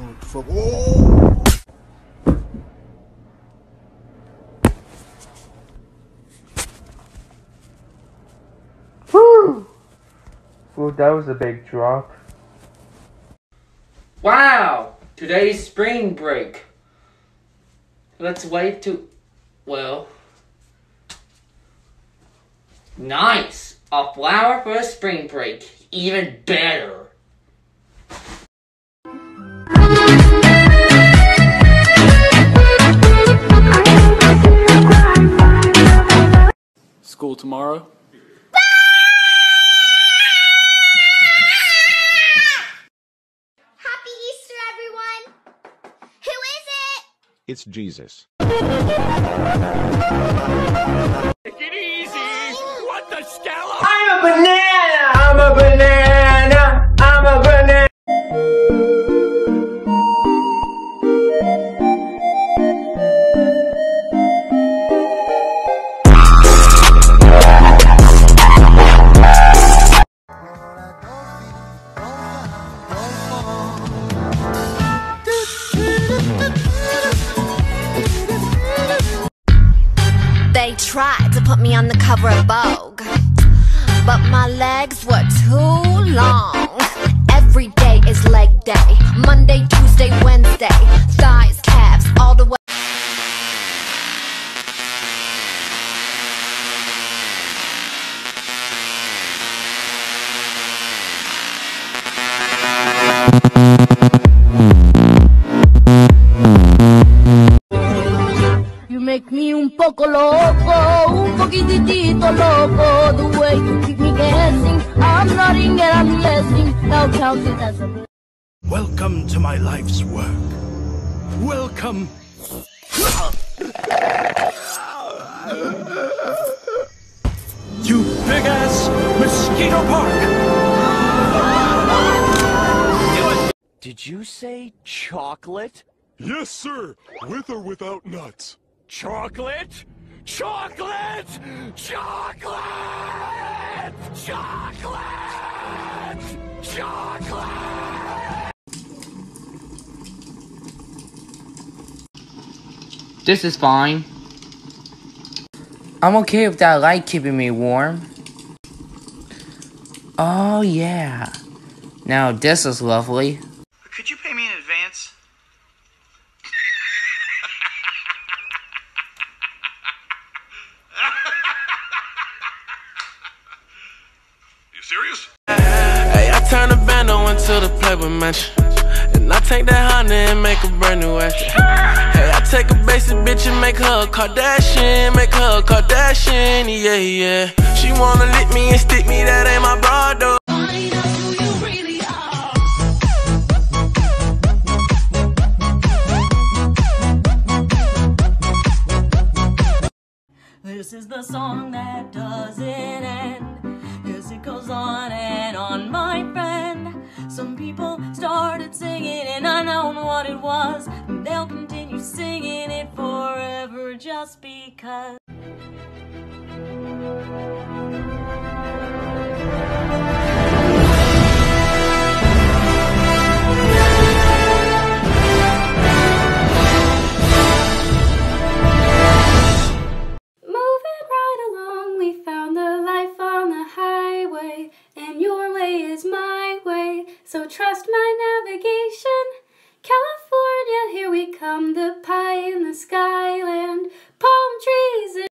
Oh! Whew! Well, that was a big drop. Wow! Today's spring break. Let's wait to... well... nice! A flower for a spring break. Even better. School tomorrow? Happy Easter, everyone! Who is it? It's Jesus. Take it easy! What the scallop? I'm a banana! I'm a banana! I'm a banana! They tried to put me on the cover of Vogue, but my legs were too long. Every day is leg day. Monday, Tuesday, Wednesday. Thighs, calves, all the way. You make me un poco loco, un poquitito loco. The way you keep me guessing, I'm nodding and I'm guessing. Now count it as a bit. Welcome to my life's work. Welcome. You big ass mosquito park! Did you say chocolate? Yes, sir. With or without nuts. Chocolate? Chocolate! Chocolate! Chocolate! Chocolate! This is fine. I'm okay with that light keeping me warm. Oh yeah. Now this is lovely. Could you pay me in advance? You serious? Hey, I turn the bando into the Playboy Mansion, and I take that Honda and make a brand new action. Hey, I take a basic bitch and make her a Kardashian, yeah, yeah. She wanna lick me and stick me, that ain't my broad though. This is the song that doesn't end, 'cause it goes on and on, my friend. Some people started singing and unknown what it was, and they'll continue singing it forever just because. Moving right along, we found the life on the highway, and your way is my way, so trust my navigation. California.